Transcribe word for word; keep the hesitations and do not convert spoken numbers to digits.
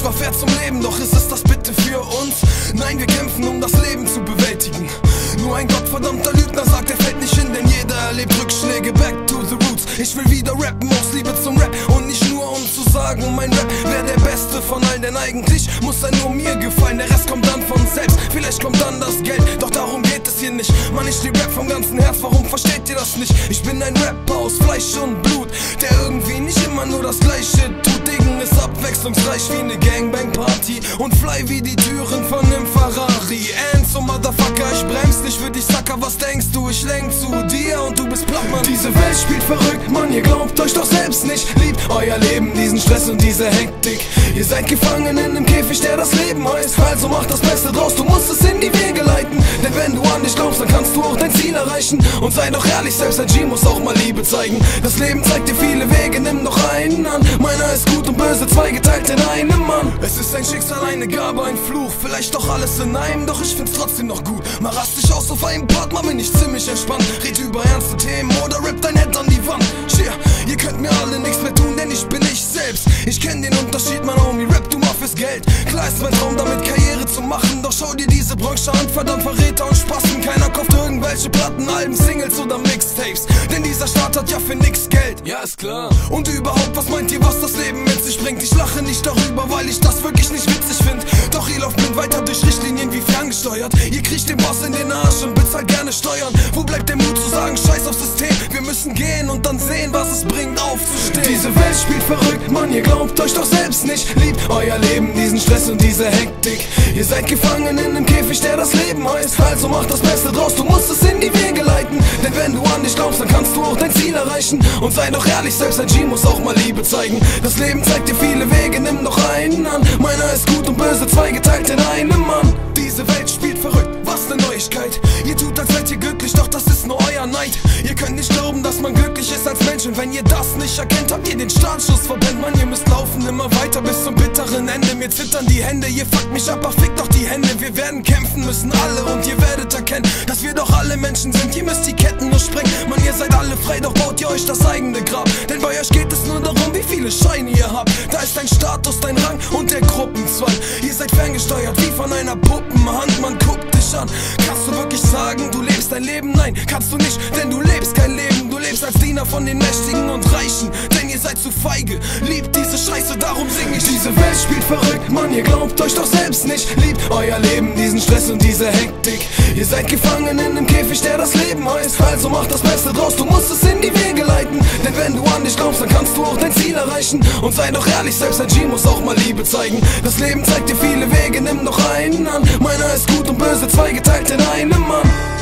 war fair zum Leben, doch ist es das bitte für uns? Nein, wir kämpfen, um das Leben zu bewältigen. Nur ein gottverdammter Lügner sagt, er fällt nicht hin, denn jeder erlebt Rückschläge. Back to the roots, ich will wieder rappen aus Liebe zum Rap. Und nicht nur um zu sagen, mein Rap wäre der beste von allen, denn eigentlich muss er nur mir gefallen. Der Rest kommt dann von selbst, vielleicht kommt dann das Geld, doch darum geht es hier nicht. Mann, ich lieb Rap vom ganzen Herz, warum versteht ihr das nicht? Ich bin ein Rapper aus Fleisch und Blut, der irgendwie nicht immer nur das Gleiche tut. Ding ist abwechslungsreich wie eine Gangbang-Party und fly wie die Türen von nem Ferrari. Enzo, Motherfucker, ich bremst nicht für dich, Sucker, was denkst du? Ich lenk zu dir und du bist platt, Mann. Diese Welt spielt verrückt, Mann, ihr glaubt euch doch selbst nicht. Liebt euer Leben, diesen Stress und diese Hektik. Ihr seid gefangen in einem Käfig, der das Leben heißt. Also mach das Beste draus, du musst es in die Wege leiten. Denn wenn du an dich glaubst, dann kannst du auch dein Ziel erreichen. Und sei doch ehrlich, selbst ein G muss auch mal Liebe zeigen. Das Leben zeigt dir viele Wege, nimm noch einen an. Meiner ist gut und böse, zweigeteilt in einem Mann. Es ist ein Schicksal, eine Gabe, ein Fluch, vielleicht doch alles in einem, doch ich find's trotzdem noch gut. Mal rast dich aus auf einem Part, mal bin ich ziemlich entspannt. Red über ernste Themen oder rap dein Head an die Wand. Cheer, ihr könnt mir alle nichts mehr tun, denn ich bin ich selbst. Ich kenn den Unterschied, mein Homie, rap du mal fürs Geld. Klar ist mein Traum, damit Karriere zu machen, doch schau dir diese Branche an, verdammt Verräter und Spasten. Keiner kauft irgendwelche Platten, Alben, Singles oder Mixtapes, denn dieser Staat hat ja für nix Geld. Ja, ist klar. Und überhaupt, was meint ihr, was das Leben mit sich bringt? Ich lache nicht darüber, weil ich das wirklich nicht witzig find. Doch ihr lauft blind weiter durch Richtlinien wie ferngesteuert. Ihr kriegt den Boss in den Arsch und bezahlt gerne Steuern. Wo bleibt der Mut zu sagen, scheiß aufs System? Wir müssen gehen und dann sehen, was es bringt, aufzustehen. Diese Welt spielt verrückt, Mann, ihr glaubt euch doch selbst nicht. Liebt euer Leben, diesen Stress und diese Hektik. Ihr seid gefangen in einem Käfig, der das Leben heißt. Also macht das Beste draus, du musst es in die Wege leiten. Denn wenn du an dich glaubst, dann kannst du auch dein Ziel erreichen. Und sei doch ehrlich, selbst ein G muss auch mal Liebe zeigen. Das Leben zeigt dir viele Wege, nimm noch einen an. Meiner ist gut und böse, zweigeteilt in einem Mann. Diese Welt spielt verrückt, was ne Neuigkeit. Ihr tut, als seid ihr glücklich, doch das ist nur euer Neid. Ihr könnt nicht glauben, dass man glücklich ist als Mensch. Und wenn ihr das nicht erkennt, habt ihr den Startschuss verpennt. Mann, ihr müsst laufen, immer weiter bis zum bitteren Ende. Mir zittern die Hände, ihr fuckt mich ab, ach fickt doch die Hände. Wir werden kämpfen müssen, alle, und ihr werdet erkennen, dass wir doch alle Menschen sind. Ihr müsst die Ketten nur sprengen. Mann, ihr seid alle frei, doch baut ihr euch das eigene Grab. Denn bei euch geht es nur darum, wie viele Scheine ihr habt. Da ist dein Status, dein Rang und der Gruppenzwang. Ihr seid ferngesteuert wie von einer Puppenhand. Man guckt dich an. Kannst du wirklich sagen, du lebst dein Leben? Nein, kannst du nicht, denn du lebst kein Leben. Du lebst als Diener von den Mächtigen und Reichen, denn ihr seid zu feige. Liebt diese Scheiße, darum sing ich. Diese Welt spielt verrückt, Mann, ihr glaubt euch doch selbst nicht. Liebt euer Leben, diesen Stress und diese Hektik. Ihr seid gefangen in einem Käfig, der das Leben heißt. Also macht das Beste draus, du musst es in die Wege leiten. Denn wenn du an dich glaubst, dann kannst du auch dein Ziel erreichen. Und sei doch ehrlich, selbst ein G muss auch mal Liebe zeigen. Das Leben zeigt dir viele Wege, nimm noch einen an. Meiner ist gut und böse, zweigeteilt in einem Mann.